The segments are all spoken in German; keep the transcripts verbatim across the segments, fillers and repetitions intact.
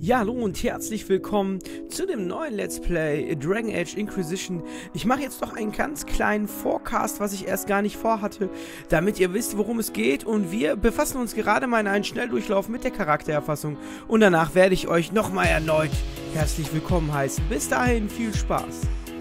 Ja, hallo und herzlich willkommen zu dem neuen Let's Play Dragon Age Inquisition. Ich mache jetzt noch einen ganz kleinen Forecast, was ich erst gar nicht vorhatte, damit ihr wisst, worum es geht. Und wir befassen uns gerade mal in einen Schnelldurchlauf mit der Charaktererfassung. Und danach werde ich euch nochmal erneut herzlich willkommen heißen. Bis dahin, viel Spaß.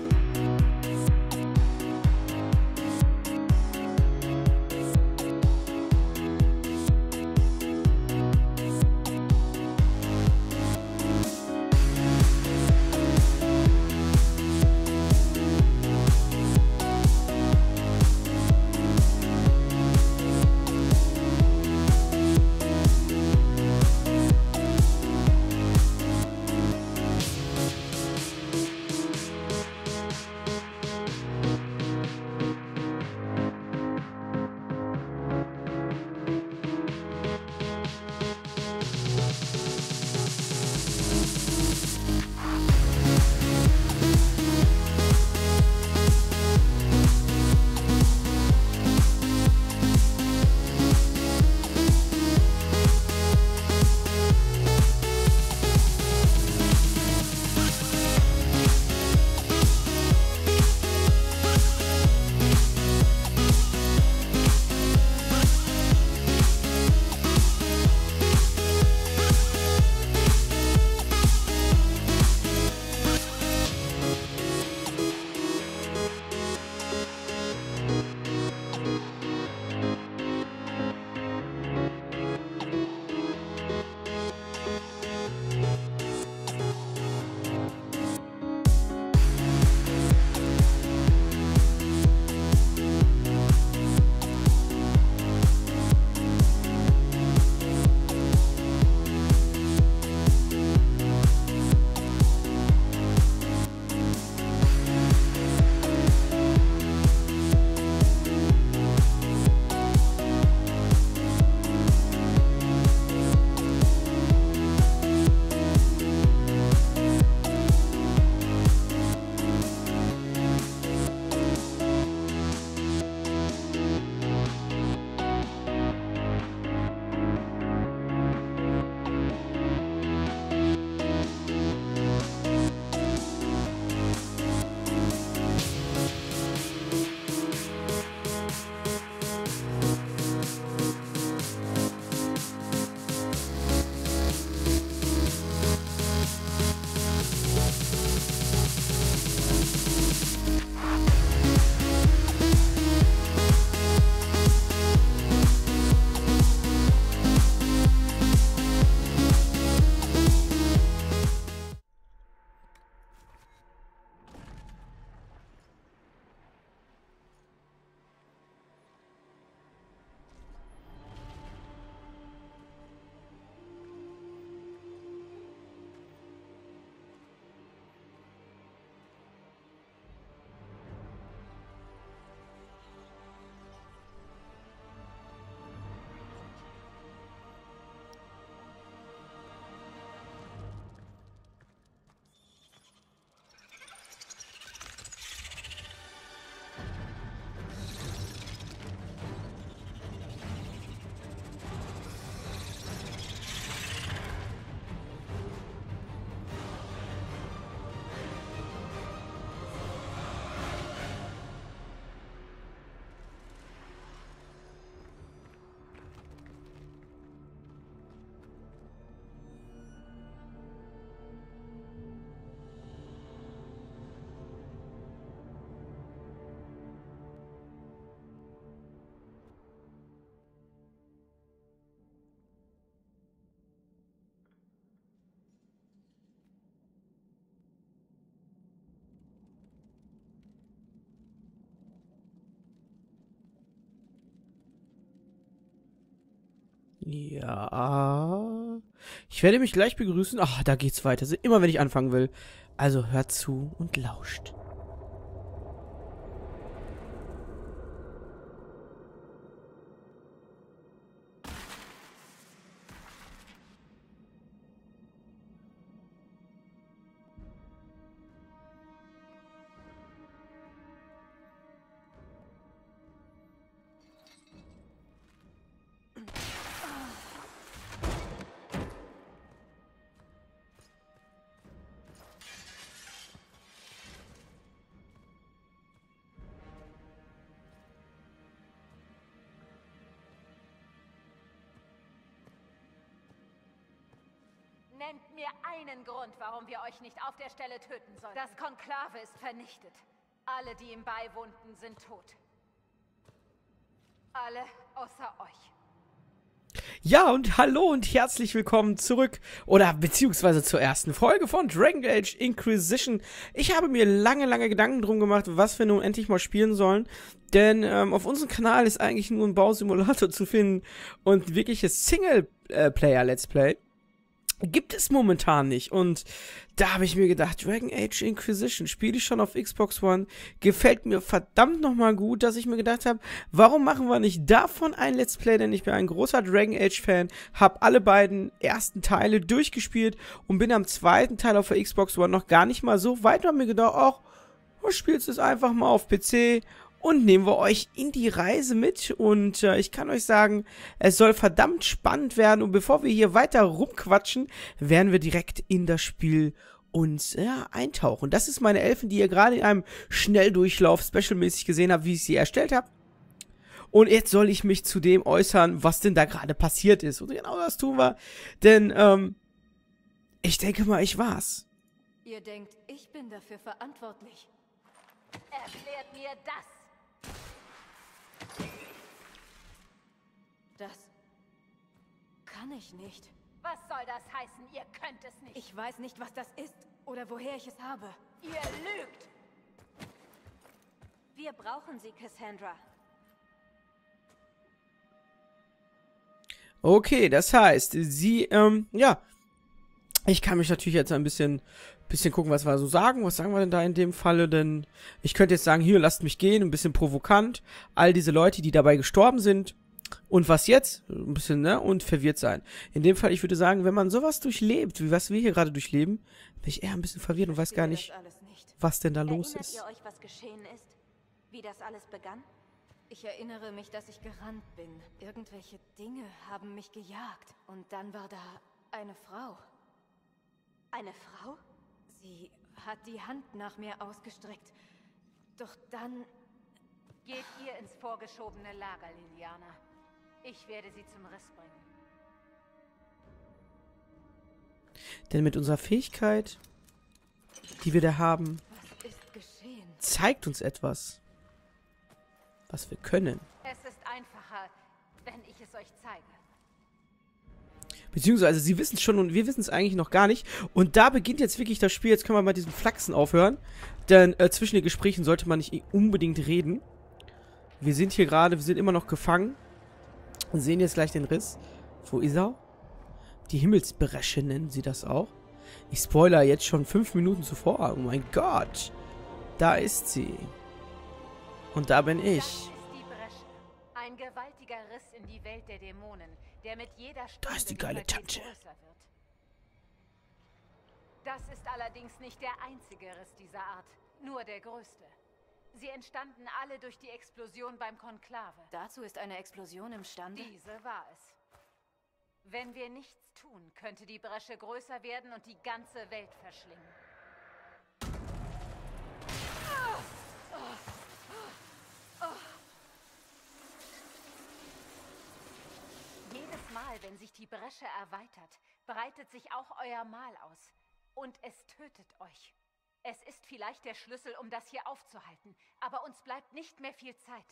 Ja. Ich werde mich gleich begrüßen. Ach, da geht's weiter. Also immer wenn ich anfangen will. Also hört zu und lauscht. Nennt mir einen Grund, warum wir euch nicht auf der Stelle töten sollen. Das Konklave ist vernichtet. Alle, die ihm beiwohnten, sind tot. Alle außer euch. Ja, und hallo und herzlich willkommen zurück, oder beziehungsweise zur ersten Folge von Dragon Age Inquisition. Ich habe mir lange, lange Gedanken drum gemacht, was wir nun endlich mal spielen sollen, denn ähm, auf unserem Kanal ist eigentlich nur ein Bausimulator zu finden und wirkliches Singleplayer-Let's Play gibt es momentan nicht. Und da habe ich mir gedacht, Dragon Age Inquisition spiele ich schon auf Xbox One, gefällt mir verdammt nochmal gut, dass ich mir gedacht habe, warum machen wir nicht davon ein Let's Play, denn ich bin ein großer Dragon Age Fan, habe alle beiden ersten Teile durchgespielt und bin am zweiten Teil auf der Xbox One noch gar nicht mal so weit, und habe mir gedacht, ach, du spielst es einfach mal auf P C und nehmen wir euch in die Reise mit. Und äh, ich kann euch sagen, es soll verdammt spannend werden. Und bevor wir hier weiter rumquatschen, werden wir direkt in das Spiel uns ja, eintauchen. Das ist meine Elfen, die ihr gerade in einem Schnelldurchlauf specialmäßig gesehen habt, wie ich sie erstellt habe. Und jetzt soll ich mich zu dem äußern, was denn da gerade passiert ist. Und genau das tun wir. Denn, ähm, ich denke mal, ich war's. Ihr denkt, ich bin dafür verantwortlich. Erklärt mir das. Das kann ich nicht. Was soll das heißen? Ihr könnt es nicht. Ich weiß nicht, was das ist oder woher ich es habe. Ihr lügt. Wir brauchen sie, Cassandra. Okay, das heißt, sie, ähm, ja, ich kann mich natürlich jetzt ein bisschen, bisschen gucken, was wir so sagen. Was sagen wir denn da in dem Falle? Denn ich könnte jetzt sagen, hier, lasst mich gehen, ein bisschen provokant. All diese Leute, die dabei gestorben sind. Und was jetzt? Ein bisschen, ne? Und verwirrt sein. In dem Fall, ich würde sagen, wenn man sowas durchlebt, wie was wir hier gerade durchleben, bin ich eher ein bisschen verwirrt und weiß gar nicht, was denn da los ist. Erinnert ihr euch, was geschehen ist? Wie das alles begann? Ich erinnere mich, dass ich gerannt bin. Irgendwelche Dinge haben mich gejagt. Und dann war da eine Frau. Eine Frau? Sie hat die Hand nach mir ausgestreckt. Doch dann... Geht ihr ins vorgeschobene Lager, Liliana. Ich werde sie zum Riss bringen. Denn mit unserer Fähigkeit, die wir da haben, was ist geschehen? Zeigt uns etwas, was wir können. Es ist einfacher, wenn ich es euch zeige. Beziehungsweise sie wissen es schon und wir wissen es eigentlich noch gar nicht. Und da beginnt jetzt wirklich das Spiel. Jetzt können wir mal diesen Flachsen aufhören. Denn äh, zwischen den Gesprächen sollte man nicht unbedingt reden. Wir sind hier gerade, wir sind immer noch gefangen. Und sehen jetzt gleich den Riss. Wo ist er? Die Himmelsbresche nennen sie das auch. Ich spoiler jetzt schon fünf Minuten zuvor. Oh mein Gott. Da ist sie. Und da bin ich. Das ist die Bresche. Ein gewaltiger Riss in die Welt der Dämonen, der mit jeder Stunde Da ist die geile Tante. größer wird. Das ist allerdings nicht der einzige Riss dieser Art, nur der größte. Sie entstanden alle durch die Explosion beim Konklave. Dazu ist eine Explosion imstande? Diese war es. Wenn wir nichts tun, könnte die Bresche größer werden und die ganze Welt verschlingen. Jedes Mal, wenn sich die Bresche erweitert, breitet sich auch euer Mal aus. Und es tötet euch. Es ist vielleicht der Schlüssel, um das hier aufzuhalten, aber uns bleibt nicht mehr viel Zeit.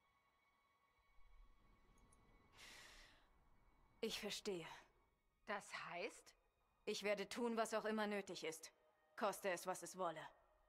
Ich verstehe. Das heißt? Ich werde tun, was auch immer nötig ist. Koste es, was es wolle.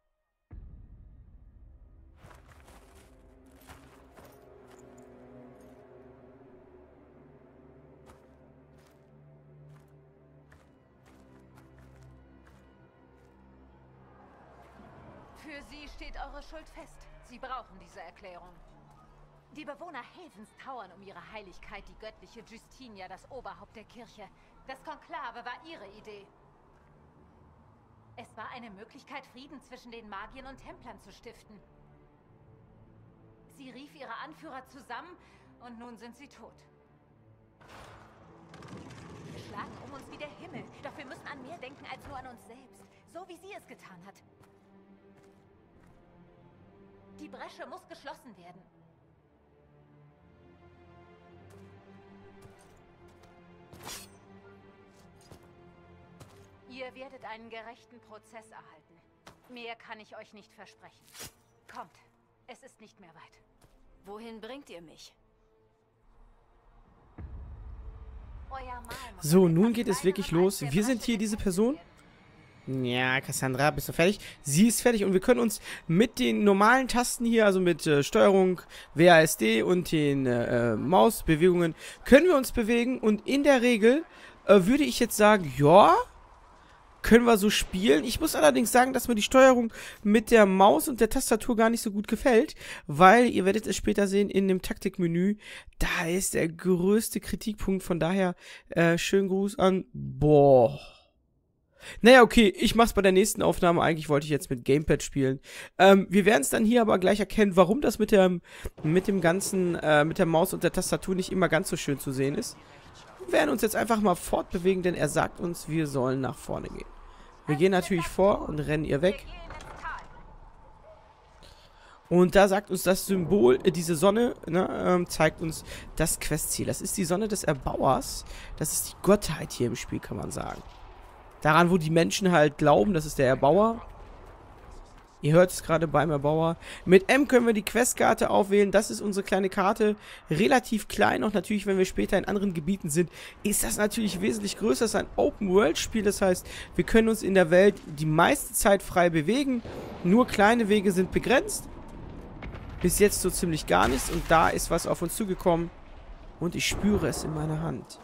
Für sie steht eure Schuld fest. Sie brauchen diese Erklärung. Die Bewohner Havens trauern um ihre Heiligkeit, die göttliche Justinia, das Oberhaupt der Kirche. Das Konklave war ihre Idee. Es war eine Möglichkeit, Frieden zwischen den Magiern und Templern zu stiften. Sie rief ihre Anführer zusammen und nun sind sie tot. Wir schlagen um uns wie der Himmel, doch wir müssen an mehr denken als nur an uns selbst. So wie sie es getan hat. Die Bresche muss geschlossen werden. Ihr werdet einen gerechten Prozess erhalten. Mehr kann ich euch nicht versprechen. Kommt, es ist nicht mehr weit. Wohin bringt ihr mich? So, nun geht es wirklich los. Wir sind hier diese Person. Ja, Cassandra, bist du fertig? Sie ist fertig und wir können uns mit den normalen Tasten hier, also mit äh, Steuerung, W A S D und den äh, Mausbewegungen, können wir uns bewegen. Und in der Regel äh, würde ich jetzt sagen, ja, können wir so spielen. Ich muss allerdings sagen, dass mir die Steuerung mit der Maus und der Tastatur gar nicht so gut gefällt, weil, ihr werdet es später sehen, in dem Taktikmenü, da ist der größte Kritikpunkt. Von daher, äh, schönen Gruß an, boah. Naja, okay, ich mach's bei der nächsten Aufnahme. Eigentlich wollte ich jetzt mit Gamepad spielen. Ähm, wir werden es dann hier aber gleich erkennen, warum das mit der, mit dem ganzen, äh, mit der Maus und der Tastatur nicht immer ganz so schön zu sehen ist. Wir werden uns jetzt einfach mal fortbewegen, denn er sagt uns, wir sollen nach vorne gehen. Wir gehen natürlich vor und rennen ihr weg. Und da sagt uns das Symbol, äh, diese Sonne, ne, ähm, zeigt uns das Questziel. Das ist die Sonne des Erbauers. Das ist die Gottheit hier im Spiel, kann man sagen. Daran, wo die Menschen halt glauben, das ist der Erbauer. Ihr hört es gerade beim Erbauer. Mit M können wir die Questkarte aufwählen. Das ist unsere kleine Karte. Relativ klein. Auch natürlich, wenn wir später in anderen Gebieten sind, ist das natürlich wesentlich größer. Das ist ein Open-World-Spiel. Das heißt, wir können uns in der Welt die meiste Zeit frei bewegen. Nur kleine Wege sind begrenzt. Bis jetzt so ziemlich gar nichts. Und da ist was auf uns zugekommen. Und ich spüre es in meiner Hand.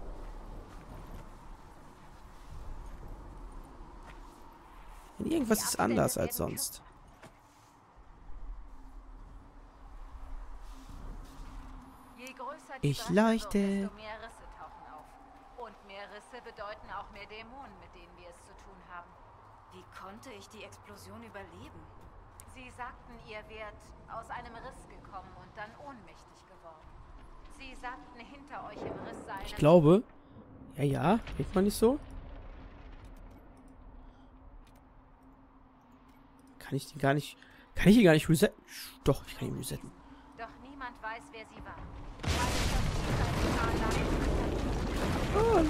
Irgendwas ist anders als sonst. Ich leuchte. Desto mehr Risse tauchen auf. Und mehr Risse bedeuten auch mehr Dämonen, mit denen wir es zu tun haben. Wie konnte ich die Explosion überleben? Sie sagten, ihr wärt aus einem Riss gekommen und dann ohnmächtig geworden. Sie sagten, hinter euch im Riss sei eine... Ich glaube... Ja, ja, geht man nicht so? Kann ich die gar nicht... Kann ich die gar nicht resetten? Doch, ich kann ihn resetten. Doch niemand weiß, wer sie war. Oh.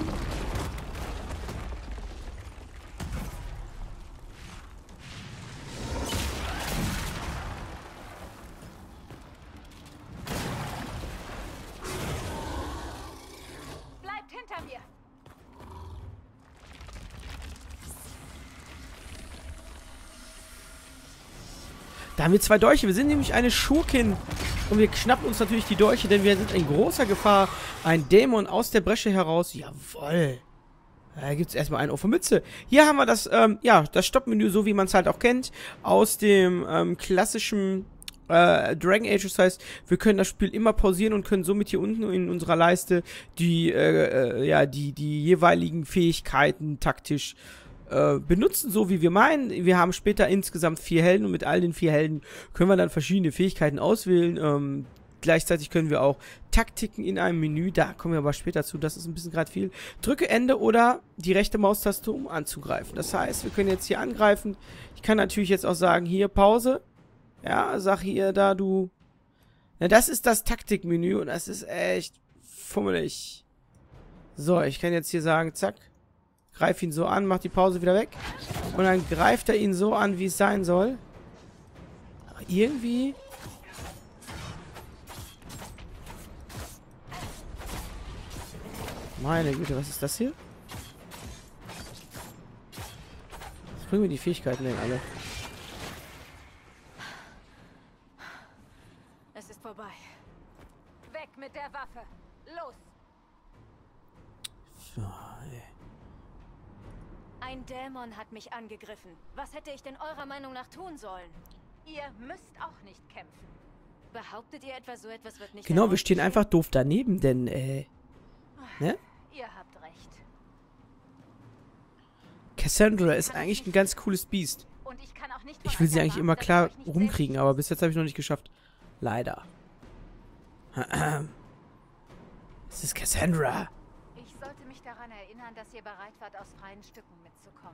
Bleibt hinter mir! Da haben wir zwei Dolche. Wir sind nämlich eine Schurkin. Und wir schnappen uns natürlich die Dolche, denn wir sind in großer Gefahr. Ein Dämon aus der Bresche heraus. Jawoll. Da gibt es erstmal einen auf der Mütze. Hier haben wir das, ähm, ja, das Stoppmenü, so wie man es halt auch kennt. Aus dem ähm, klassischen äh, Dragon Age. Das heißt, wir können das Spiel immer pausieren und können somit hier unten in unserer Leiste die, äh, äh, ja, die, die jeweiligen Fähigkeiten taktisch benutzen, so wie wir meinen. Wir haben später insgesamt vier Helden und mit all den vier Helden können wir dann verschiedene Fähigkeiten auswählen. Ähm, gleichzeitig können wir auch Taktiken in einem Menü, da kommen wir aber später zu, das ist ein bisschen gerade viel. Drücke Ende oder die rechte Maustaste, um anzugreifen. Das heißt, wir können jetzt hier angreifen. Ich kann natürlich jetzt auch sagen, hier Pause. Ja, sag hier, da du... Na, das ist das Taktikmenü und das ist echt fummelig. So, ich kann jetzt hier sagen, zack. Greif ihn so an, mach die Pause wieder weg. Und dann greift er ihn so an, wie es sein soll. Aber irgendwie... Meine Güte, was ist das hier? Was bringen mir die Fähigkeiten denn alle? Es ist vorbei. Weg mit der Waffe! Los! So, ey. Ein Dämon hat mich angegriffen. Was hätte ich denn eurer Meinung nach tun sollen? Ihr müsst auch nicht kämpfen. Behauptet ihr etwa, so etwas wird nicht... Genau, wir stehen einfach doof daneben, denn, äh... Ne? Ihr habt recht. Cassandra ist eigentlich ein ganz cooles Biest. Und ich kann auch nicht Ich will sie eigentlich immer klar rumkriegen, aber bis jetzt habe ich noch nicht geschafft. Leider. Es ist Cassandra. Ich sollte mich daran erinnern, dass ihr bereit wart, aus freien Stücken mitzukommen.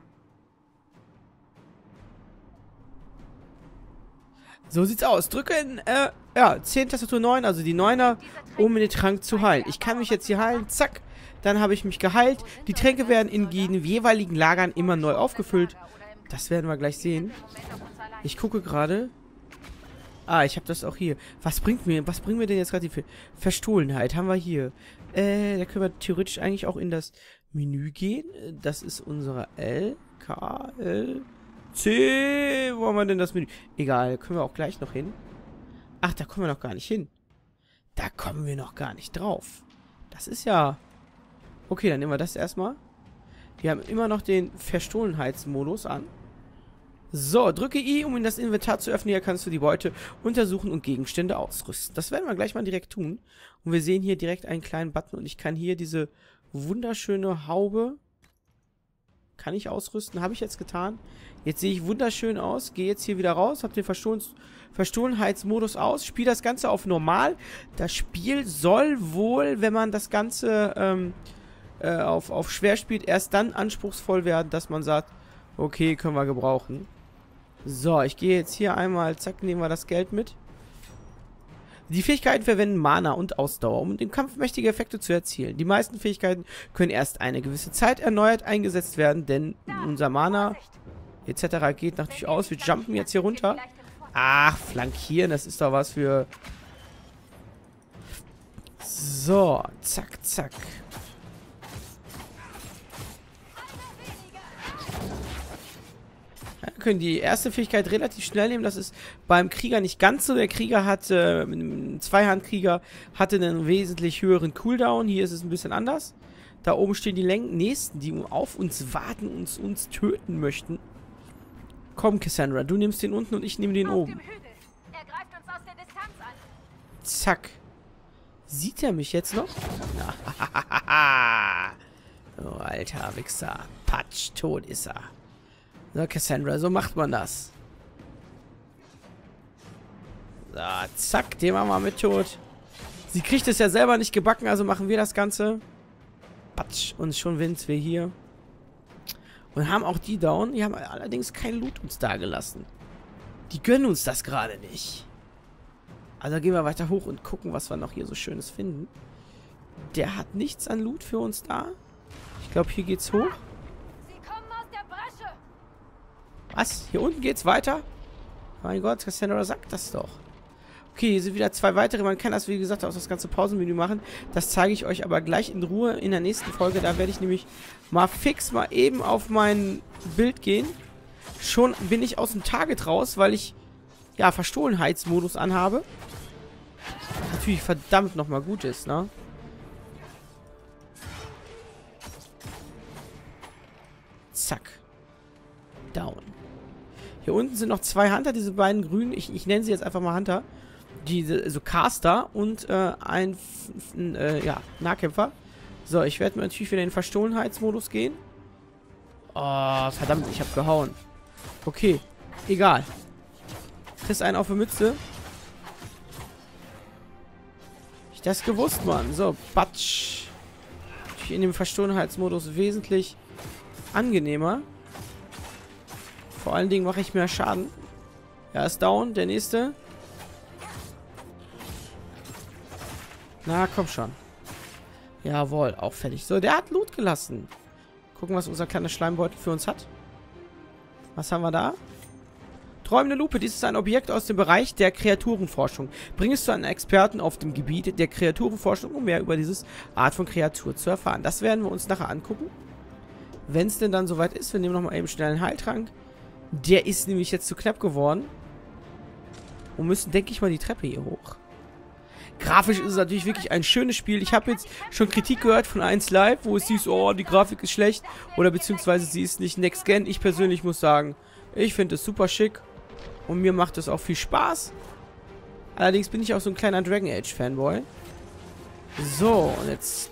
So sieht's aus. Drücke in, äh, ja, zehn Tastatur neun, also die neuner, um in den Trank zu heilen. Ich kann mich jetzt hier heilen. Zack. Dann habe ich mich geheilt. Die Tränke werden in den jeweiligen Lagern immer neu aufgefüllt. Das werden wir gleich sehen. Ich gucke gerade. Ah, ich habe das auch hier. Was bringt mir, was bringt mir denn jetzt gerade die Verstohlenheit? Haben wir hier. Äh, da können wir theoretisch eigentlich auch in das Menü gehen. Das ist unsere L, K, L, C. Wo haben wir denn das Menü? Egal, können wir auch gleich noch hin. Ach, da kommen wir noch gar nicht hin. Da kommen wir noch gar nicht drauf. Das ist ja... Okay, dann nehmen wir das erstmal. Wir haben immer noch den Verstohlenheitsmodus an. So, drücke I, um in das Inventar zu öffnen. Hier kannst du die Beute untersuchen und Gegenstände ausrüsten. Das werden wir gleich mal direkt tun. Und wir sehen hier direkt einen kleinen Button und ich kann hier diese wunderschöne Haube... Kann ich ausrüsten? Habe ich jetzt getan. Jetzt sehe ich wunderschön aus. Gehe jetzt hier wieder raus. Habe den Verstohlen Verstohlenheitsmodus aus. Spiele das Ganze auf normal. Das Spiel soll wohl, wenn man das Ganze ähm, äh, auf, auf schwer spielt, erst dann anspruchsvoll werden, dass man sagt, okay, können wir gebrauchen. So, ich gehe jetzt hier einmal, zack, nehmen wir das Geld mit. Die Fähigkeiten verwenden Mana und Ausdauer, um im Kampf mächtige Effekte zu erzielen. Die meisten Fähigkeiten können erst eine gewisse Zeit erneuert eingesetzt werden, denn unser Mana et cetera geht natürlich aus. Wir jumpen jetzt hier runter. Ach, flankieren, das ist doch was für... So, zack, zack. Wir können die erste Fähigkeit relativ schnell nehmen. Das ist beim Krieger nicht ganz so. Der Krieger hat, äh, ein Zweihandkrieger hatte einen wesentlich höheren Cooldown. Hier ist es ein bisschen anders. Da oben stehen die Nächsten, die auf uns warten und uns, uns töten möchten. Komm, Cassandra, du nimmst den unten und ich nehme den oben. Er greift uns aus der Distanz an. Zack. Sieht er mich jetzt noch? Oh, alter Wichser. Patsch, tot ist er. So, Cassandra, so macht man das. So, zack, den machen wir mit tot. Sie kriegt es ja selber nicht gebacken, also machen wir das Ganze. Patsch, und schon sind wir hier. Und haben auch die down. Die haben allerdings kein Loot uns da gelassen. Die gönnen uns das gerade nicht. Also gehen wir weiter hoch und gucken, was wir noch hier so Schönes finden. Der hat nichts an Loot für uns da. Ich glaube, hier geht's hoch. Sie kommen aus der Bresche. Was? Hier unten geht's weiter? Mein Gott, Cassandra sagt das doch. Okay, hier sind wieder zwei weitere. Man kann das, wie gesagt, auch das ganze Pausenmenü machen. Das zeige ich euch aber gleich in Ruhe in der nächsten Folge. Da werde ich nämlich mal fix mal eben auf mein Bild gehen. Schon bin ich aus dem Target raus, weil ich, ja, Verstohlenheitsmodus anhabe. Natürlich verdammt nochmal gut ist, ne? Zack. Down. Hier unten sind noch zwei Hunter, diese beiden grünen. Ich, ich nenne sie jetzt einfach mal Hunter. Diese, also Caster und äh, ein äh, ja, Nahkämpfer. So, ich werde natürlich wieder in den Verstohlenheitsmodus gehen. Oh, verdammt, ich habe gehauen. Okay, egal. Kriegst einen auf die Mütze. Ich das gewusst, Mann. So, batsch. Natürlich in dem Verstohlenheitsmodus wesentlich angenehmer. Vor allen Dingen mache ich mehr Schaden. Ja, ist down. Der nächste. Na, komm schon. Jawohl, auch fertig. So, der hat Loot gelassen. Gucken, was unser kleiner Schleimbeutel für uns hat. Was haben wir da? Träumende Lupe. Dies ist ein Objekt aus dem Bereich der Kreaturenforschung. Bring es zu einem Experten auf dem Gebiet der Kreaturenforschung, um mehr über diese Art von Kreatur zu erfahren. Das werden wir uns nachher angucken. Wenn es denn dann soweit ist. Wir nehmen nochmal eben schnell einen Heiltrank. Der ist nämlich jetzt zu knapp geworden. Und müssen, denke ich mal, die Treppe hier hoch. Grafisch ist es natürlich wirklich ein schönes Spiel. Ich habe jetzt schon Kritik gehört von eins Live, wo es hieß, oh, die Grafik ist schlecht. Oder beziehungsweise sie ist nicht Next Gen. Ich persönlich muss sagen, ich finde es super schick. Und mir macht es auch viel Spaß. Allerdings bin ich auch so ein kleiner Dragon Age Fanboy. So, und jetzt...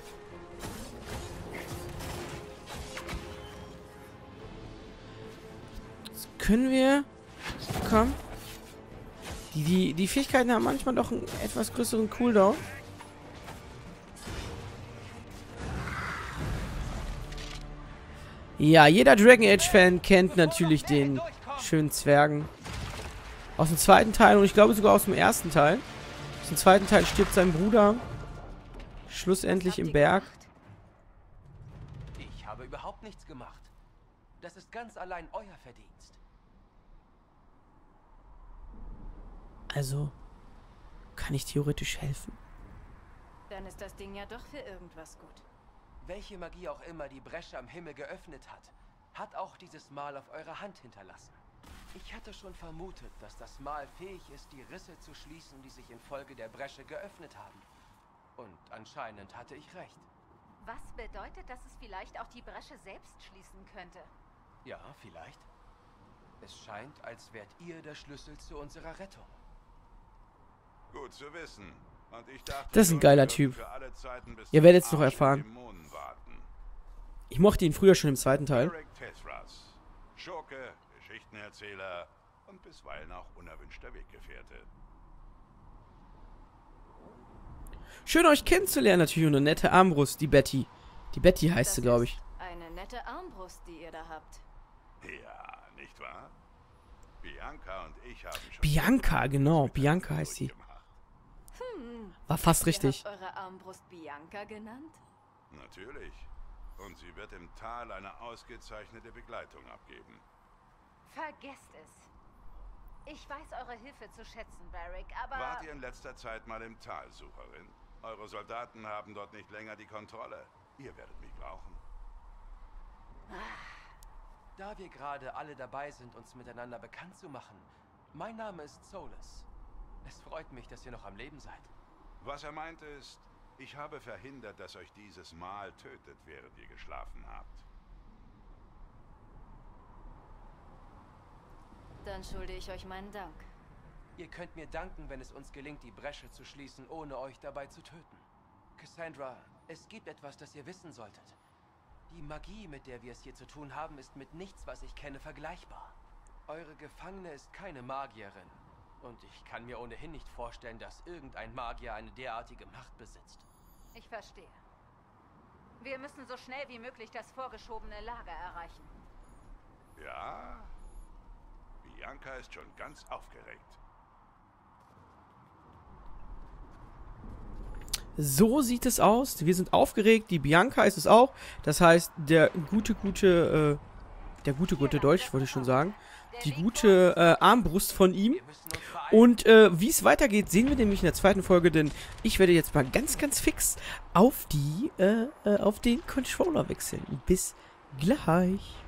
Jetzt können wir... Komm. Die, die, die Fähigkeiten haben manchmal doch einen etwas größeren Cooldown. Ja, jeder Dragon Age Fan kennt natürlich den schönen Zwergen. Aus dem zweiten Teil und ich glaube sogar aus dem ersten Teil. Aus dem zweiten Teil stirbt sein Bruder. Schlussendlich im Berg. überhaupt nichts gemacht. Das ist ganz allein euer Verdienst. Also, kann ich theoretisch helfen? Dann ist das Ding ja doch für irgendwas gut. Welche Magie auch immer die Bresche am Himmel geöffnet hat, hat auch dieses Mal auf eurer Hand hinterlassen. Ich hatte schon vermutet, dass das Mal fähig ist, die Risse zu schließen, die sich infolge der Bresche geöffnet haben. Und anscheinend hatte ich recht. Was bedeutet, dass es vielleicht auch die Bresche selbst schließen könnte? Ja, vielleicht. Es scheint, als wärt ihr der Schlüssel zu unserer Rettung. Gut zu wissen. Und ich dachte, Das ist ein geiler Typ. Ihr werdet es noch erfahren. Ich mochte ihn früher schon im zweiten Teil. Varric Tethras. Schurke, Geschichtenerzähler und bisweilen auch unerwünschter Weggefährte. Schön euch kennenzulernen natürlich und eine nette Armbrust, die Betty. Die Betty heißt sie, glaube ich. Eine nette Armbrust, die ihr da habt. Ja, nicht wahr? Bianca und ich haben schon... Bianca, genau. Bianca heißt sie. Hm. War fast richtig. Ihr habt eure Armbrust Bianca genannt? Natürlich. Und sie wird im Tal eine ausgezeichnete Begleitung abgeben. Vergesst es. Ich weiß eure Hilfe zu schätzen, Varric, aber... Wart ihr in letzter Zeit mal im Tal, Sucherin? Eure Soldaten haben dort nicht länger die Kontrolle. Ihr werdet mich brauchen. Da wir gerade alle dabei sind, uns miteinander bekannt zu machen, mein Name ist Solas. Es freut mich, dass ihr noch am Leben seid. Was er meinte ist, ich habe verhindert, dass euch dieses Mal tötet, während ihr geschlafen habt. Dann schulde ich euch meinen Dank. Ihr könnt mir danken, wenn es uns gelingt, die Bresche zu schließen, ohne euch dabei zu töten. Cassandra, es gibt etwas, das ihr wissen solltet. Die Magie, mit der wir es hier zu tun haben, ist mit nichts, was ich kenne, vergleichbar. Eure Gefangene ist keine Magierin. Und ich kann mir ohnehin nicht vorstellen, dass irgendein Magier eine derartige Macht besitzt. Ich verstehe. Wir müssen so schnell wie möglich das vorgeschobene Lager erreichen. Ja, Bianca ist schon ganz aufgeregt. So sieht es aus. Wir sind aufgeregt. Die Bianca ist es auch. Das heißt, der gute, gute, äh, der gute, gute Deutsch, wollte ich schon sagen. Die gute äh, Armbrust von ihm. Und äh, wie es weitergeht, sehen wir nämlich in der zweiten Folge, denn ich werde jetzt mal ganz, ganz fix auf die, äh, äh, auf den Controller wechseln. Bis gleich.